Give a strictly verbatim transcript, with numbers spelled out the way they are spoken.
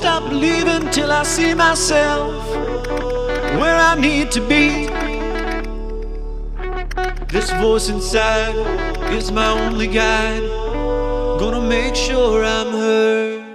stop believing till I see myself where I need to be. This voice inside is my only guide, gonna make sure I'm heard.